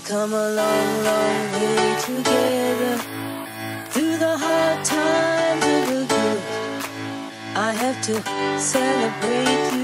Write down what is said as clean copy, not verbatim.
come a long, long way together. Through the hard times and the good, I have to celebrate you.